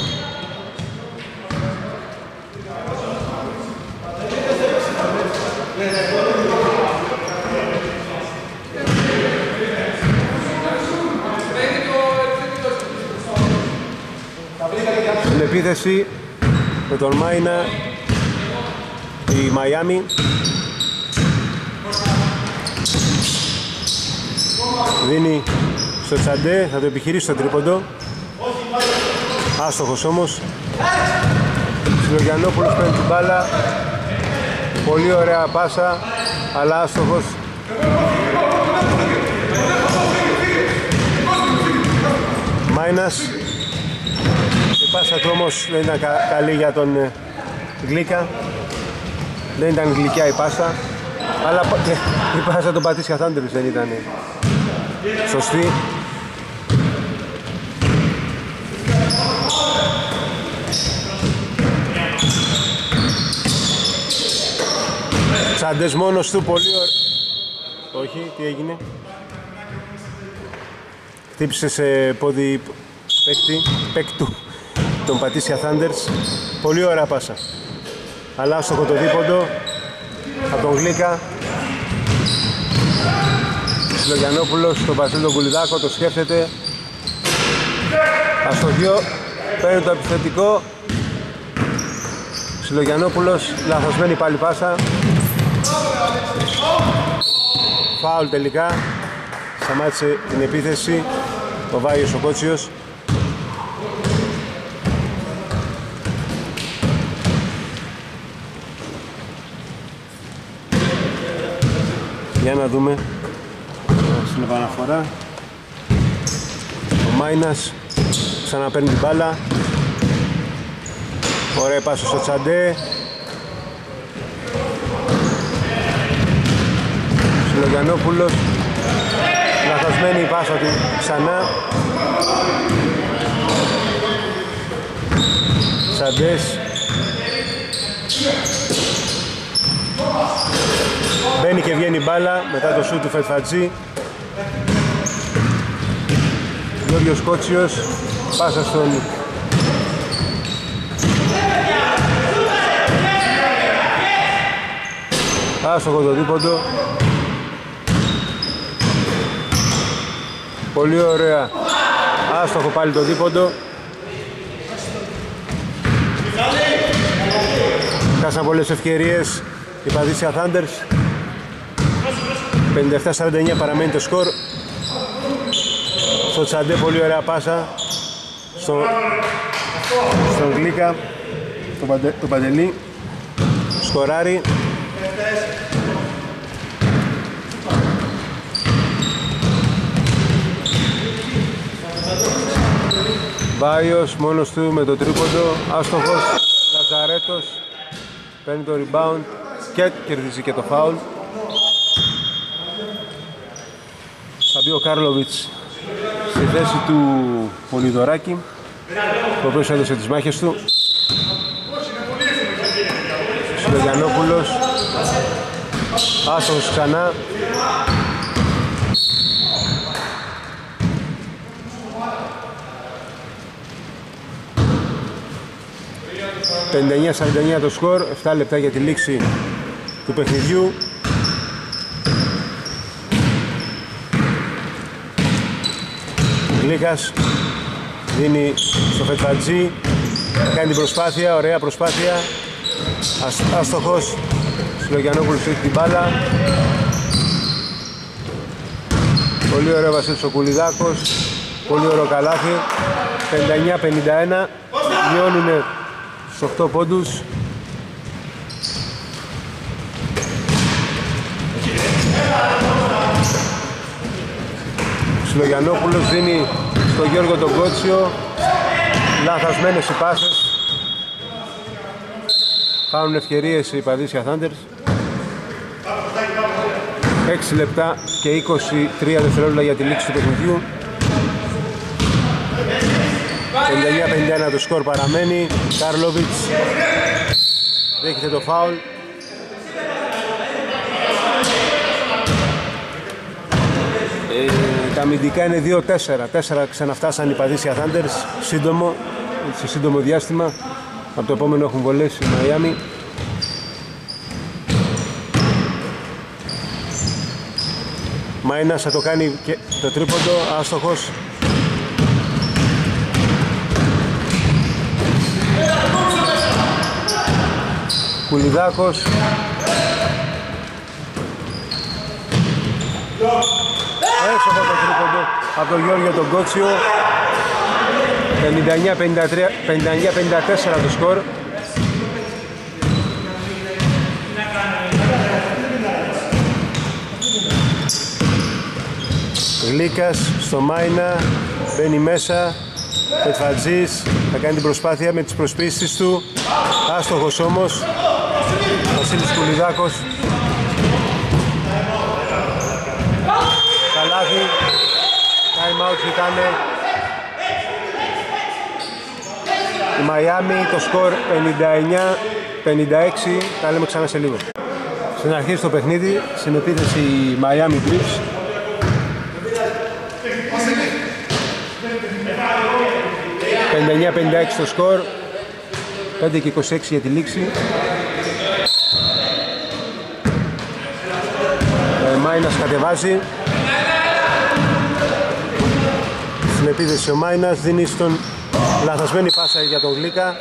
Στην επίθεση με τον Μάινα η Μαϊάμι. Δίνει στο Τσαντέ, θα το επιχειρήσει το τρίποντο. Άστοχος όμως. Ξυλογιαννόπουλος παίρνει την μπάλα. Πολύ ωραία πάσα, αλλά άστοχος. Μάινας. Η πάσα του όμως δεν ήταν κα, καλή για τον ε, Γλίκα. Δεν ήταν γλυκιά η πάσα. Αλλά και η πάσα των Πατήσια Thunders δεν ήταν σωστή. Σαντές μόνος του, πολύ ωραίο. Όχι, τι έγινε? Χτύπησε σε πόδι παίκτη, παίκτου τον Πατήσια Thunders. Πολύ ωραία πάσα. Αλλά στο κοτοδίποντο από τον Γλίκα. Συλλογιανόπουλος στον Βασίλη τον Κουλιδάκο, το σκέφτεται. Αστοχείο, παίρνει το επιθετικό. Συλλογιανόπουλος, λαθασμένη πάλι πάσα. Φάουλ τελικά. Σταμάτησε την επίθεση ο Βάιος ο Κότσιος. Για να δούμε στην επαναφορά. Ο Μάινας ξαναπαίρνει την μπάλα. Ωραία πάσα στο Τσαντέ. Συλλογιανόπουλος. Λαθασμένη η πάσα του ξανά. Τσαντές. Μπαίνει και βγαίνει μπάλα μετά το σούτ του Φετφατζή. Γιώργος Κότσιος, πάσα στον άστοχο το δίποντο. Πολύ ωραία. Άστοχο πάλι το δίποντο. Χάσαν πολλές ευκαιρίες οι Πατήσια Thunders. πενήντα επτά σαράντα εννιά παραμένει το σκορ. Στο Τσαντέ πολύ ωραία πάσα στο, στον Γλίκα, τον, Παντε, τον Παντελή. Σκοράρει. Βάιος μόνος του με το τρίποντο, άστοχος. Λαζαρέτος παίρνει το rebound και κερδίζει και το foul. Θα μπει ο Κάρλοβιτς στη θέση του Πολυδωράκη, ο οποίος έδωσε τις μάχες του. Συλλογιανόπουλος, άστοχος ξανά. πενήντα εννιά σαράντα εννιά το σκορ, επτά λεπτά για τη λήξη του παιχνιδιού. Γλίκας δίνει στο Φετφατζή, κάνει την προσπάθεια, ωραία προσπάθεια. Άστοχος, Συλλογιανόπουλος έχει την μπάλα. Πολύ ωραίο Βασίλης ο Κουλιδάκος, πολύ ωραίο καλάθι. πενήντα εννιά πενήντα ένα, μειώνουνε στους οκτώ πόντους. Συλλογιανόπουλος δίνει στον Γιώργο τον Κότσιο. Λαθασμένες οι πάσες. Χάνουν ευκαιρίες οι Πατήσια Thunders. έξι λεπτά και είκοσι τρία δευτερόλεπτα για τη λήξη του παιχνιδιού. πενήντα εννιά πενήντα ένα το σκορ παραμένει. Κάρλοβιτς δέχεται το φάουλ. Ε, τα αμυντικά είναι δύο τέσσερα. τέσσερα ξαναφτάσαν οι Πατήσια Thunders σύντομο, σε σύντομο διάστημα. Από το επόμενο έχουν βολές οι Μαϊάμι. Μάινας θα το κάνει και το τρίποντο, άστοχος. Κουλιδάκος. Έξω από το τρίποντο από τον Γιώργο τον Κότσιο. πενήντα εννιά πενήντα τέσσερα το σκορ. Γλίκας στο Μάινα, μπαίνει μέσα. Πετφατζής θα κάνει την προσπάθεια με τις προσπίσεις του. Άστοχος όμως. Βασίλης Κουλιδάκος. Καλάθι. Time out ζητάνε η Μαϊάμι. Το σκορ πενήντα εννιά πενήντα έξι. Τα λέμε ξανά σε λίγο. Στην αρχή στο παιχνίδι, στην επίθεση η Miami Bricks. πενήντα εννιά πενήντα έξι το σκορ, πέντε και είκοσι έξι για τη λήξη. ε, Μάινας κατεβάζει. Στην επίθεση ο Μάινας δίνει στον λαθασμένη πάσα για τον Γλίκα.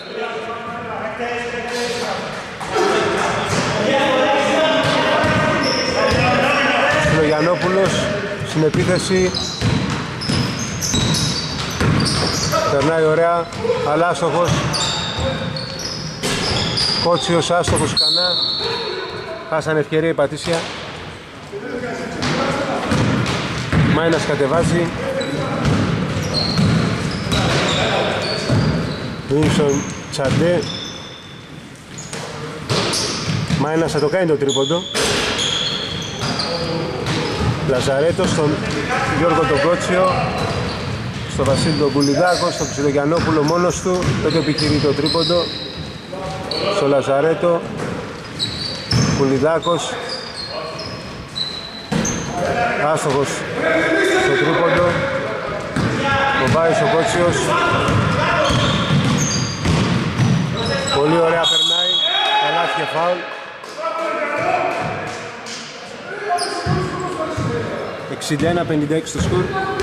Γιαννόπουλος στην επίθεση, περνάει ωραία, αλλά άστοχος. Κότσιος άστοχος κανά, χάσανε ευκαιρία η Πατήσια. Μάινας κατεβάζει, Βίνσον Τσαντέ. Μάινας θα το κάνει το τρίποντο. Λαζαρέτο στον Γιώργο τον Κότσιο, στο Βασίλη τον Κουλιδάκο, στον Ξυλογιαννόπουλο μόνος του, τότε επιχειρεί το τρίποντο. Στο Λαζαρέτο, Κουλιδάκος, άστοχος στο τρίποντο. Ο Μπάης ο Κότσιος, πολύ ωραία περνάει, καλάθι και φάουλ. εξήντα ένα πενήντα έξι το σκορ.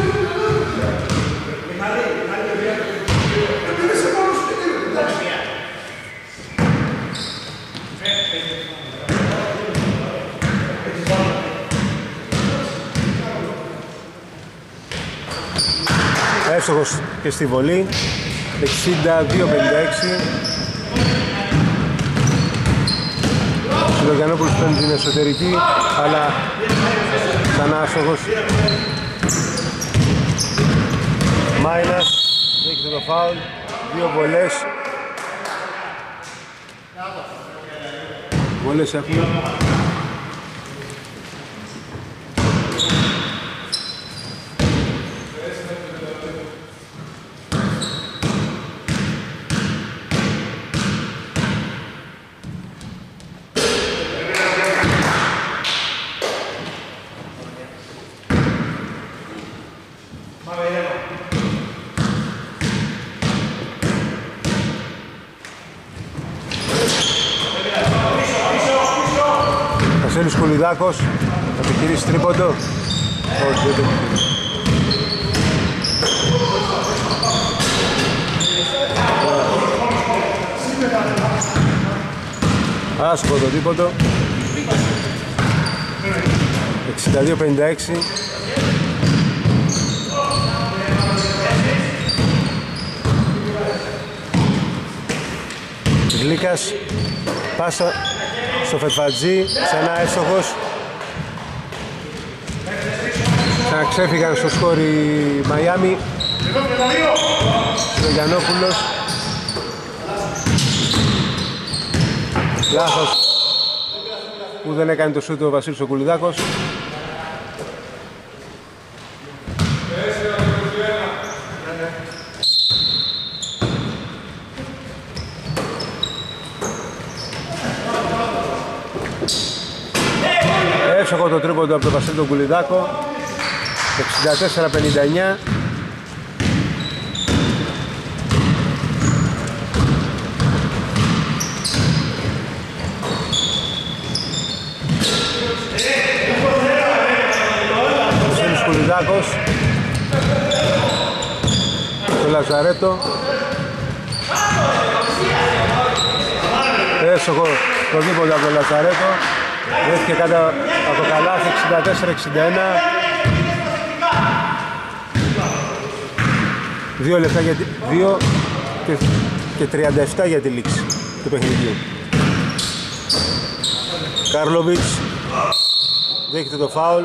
Εύστοχος και στη βολή, εξήντα δύο πενήντα έξι. Ο Συλλογιαννόπουλος παίρνει την εσωτερική, αλλά ξανά άστοχος. Μάινας δέχεται το φάουλ, δύο βολές. Βολές έχουμε. Βασίλης Κουλιδάκος, θα επιχειρήσει τρίποντο. Όχι, δεν το επιχειρήσει. Άσχο το τρίποντο. εξήντα δύο πενήντα έξι. Γλίκας, πάσα στο Φετφατζή, ξανά εύστοχος. Ξαναξέφυγαν στο σκορ η Μαϊάμι. Ο Γιαννόπουλος. Λάθος που δεν έκανε το σούτ ο Βασίλης ο Κουλιδάκος. Εύσοχο το τρίποντο από τον Βασίλη τον Κουλιδάκο. εξήντα τέσσερα πενήντα εννιά. Βασίλης Κουλιδάκος στο Λαζαρέτο. Εύσοχο το τρίποντο από τον Λαζαρέτο. Βρέθηκε κάτω από το καλάθι, εξήντα τέσσερα εξήντα ένα. Δύο λεπτά για τη... δύο και... και τριάντα επτά για τη λήξη του παιχνιδιού. Κάρλοβιτς δέχεται το φάουλ.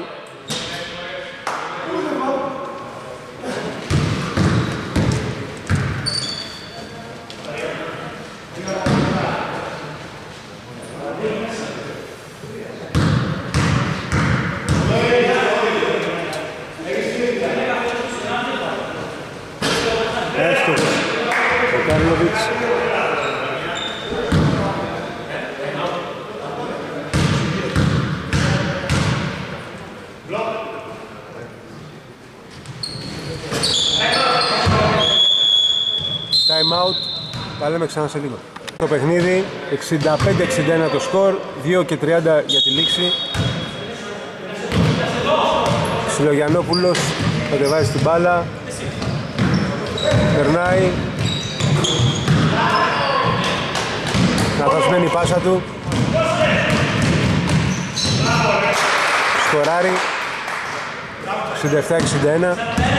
Τα λέμε ξανά σε λίγο. Το παιχνίδι εξήντα πέντε εξήντα ένα το σκορ, δύο και τριάντα για τη λήξη. Συλλογιανόπουλος κατεβάζει την μπάλα, περνάει, λαθασμένη η πάσα του, σκοράρει εξήντα επτά εξήντα ένα.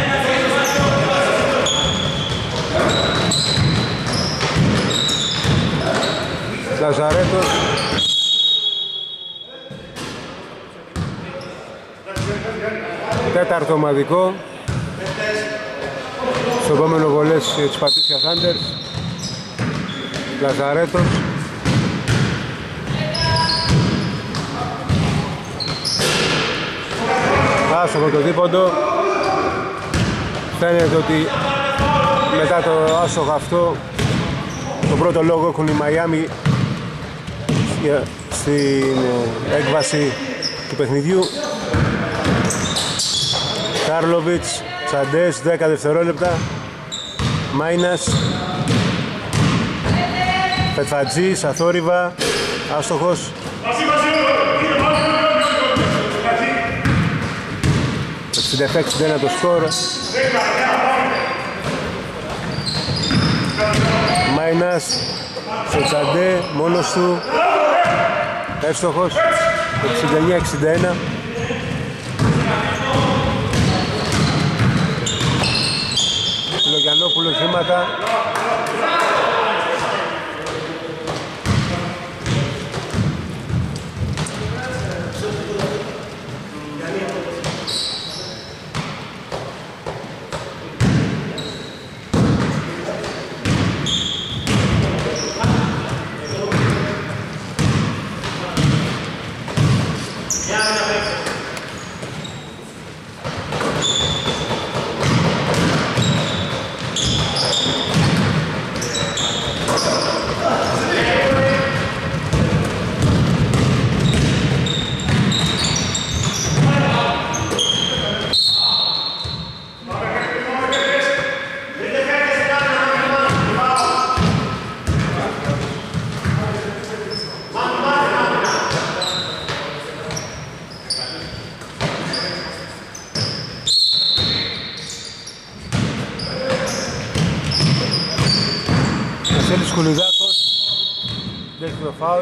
Λαζαρέτος, τέταρτο ομαδικό, στο επόμενο βολές για τους Πατήσια Thunders. Λαζαρέτος, άσοχο το δίποντο. Φαίνεται ότι μετά το άσοχο αυτό, τον πρώτο λόγο έχουν οι Μαϊάμι στην έκβαση του παιχνιδιού. Κάρλοβιτς, Τσαντές, δέκα δευτερόλεπτα. Μάινας, Πετφατζής, αθόρυβα, άστοχος. εξήντα επτά εξήντα ένα το σκορ. Μάινας, στο Τσαντέ, μόνος του, εύστοχος, εξήντα εννιά εξήντα ένα. Συλλογιανόπουλος βήματα. Βασίλης Κουλιδάκος, δέχει το φάουλ.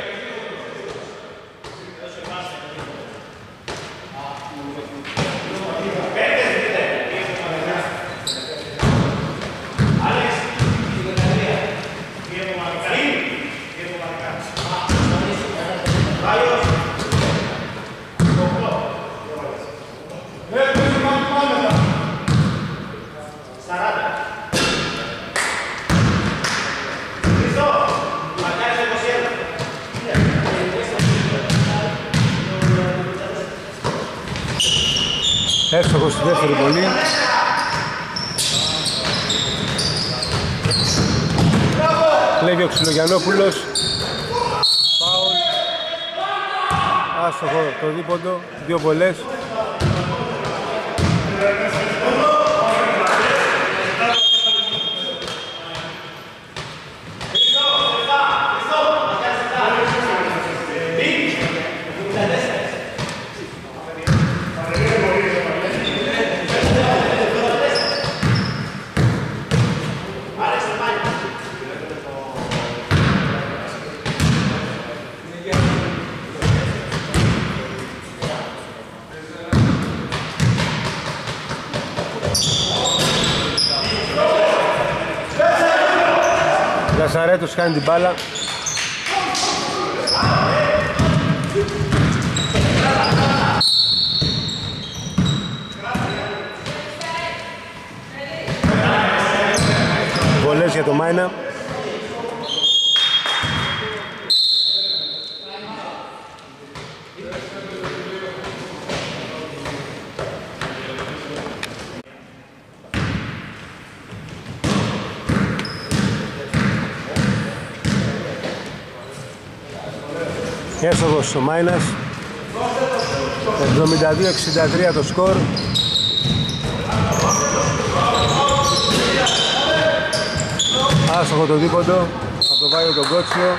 Εύστοχος στη δεύτερη βολή. Κλέβει ο Ξυλογιαννόπουλος. Φάουλ. Άστοχο το δίποντο. Δύο βολές. Λασαρέτος κάνει την μπάλα. Βολές για το Μάινα. Έσοδος ο Μάινας. εβδομήντα δύο εξήντα τρία το σκορ. Άστοχο το δίποντο από το Βάιο τον Κότσιο.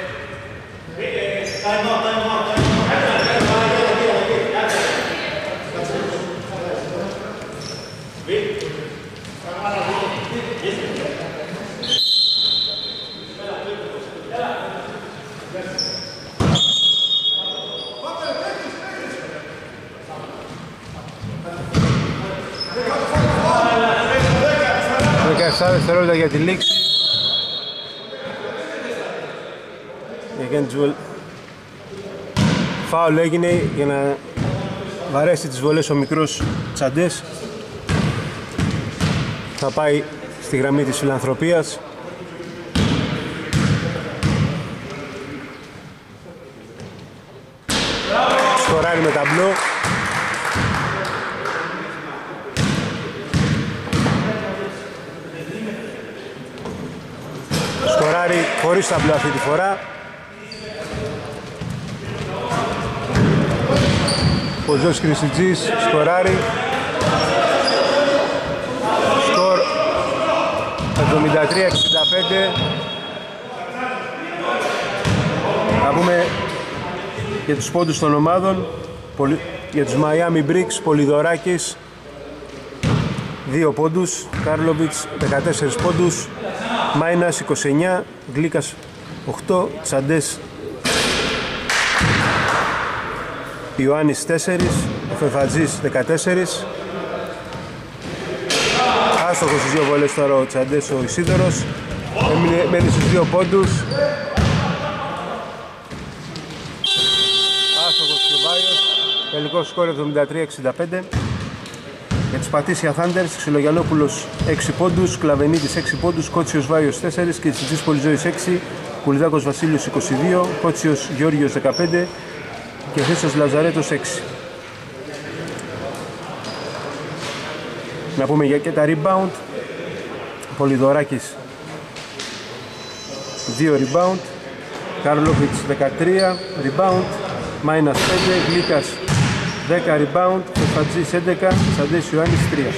δεκαεπτά δευτερόλεπτα για τη λήξη. Φάουλ έγινε για να βαρέσει τις βολές ο μικρός Τσαντές. Θα πάει στη γραμμή της φιλανθρωπίας. Σκοράρει με ταμπλό. Σκοράρει χωρίς ταμπλό αυτή τη φορά. Ο Ζος Χρυσιτζής σκοράρει. Σκορ εβδομήντα τρία εξήντα πέντε. Θα πούμε για τους πόντους των ομάδων. Για τους Miami Bricks, Πολυδωράκης δύο πόντους, Κάρλοβιτς δεκατέσσερα πόντους, Μάινας είκοσι εννιά, Γλίκας οκτώ, Τσαντές Ιωάννης τέσσερα, Φεφατζής δεκατέσσερα. Άστοχος στις δύο βολές τώρα ο Τσαντές ο Ισίδωρος. Μένει στους δύο πόντους. Άστοχος και ο Βάιος. Τελικό σκόρ εβδομήντα τρία εξήντα πέντε. Για τους Πατήσια Thunders, Ξυλογιαννόπουλος έξι πόντους, Κλαβενίδης έξι πόντους, Κότσιος Βάιος τέσσερα, Κιτσιτζής Πολυζώης έξι, Κουλιδάκος Βασίλειος είκοσι δύο, Κότσιος Γεώργιος δεκαπέντε και Χρήστος Λαζαρέτος έξι. Να πούμε για και τα rebound. Πολυδωράκης δύο rebound, Καρλόβιτς δεκατρία rebound, Μάινας πέντε, Γλίκας δέκα rebound, Φεφατζής έντεκα, Τσαντές Ιωάννης τρία.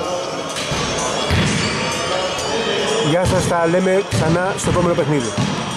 Γεια σας, τα λέμε ξανά στο επόμενο παιχνίδι.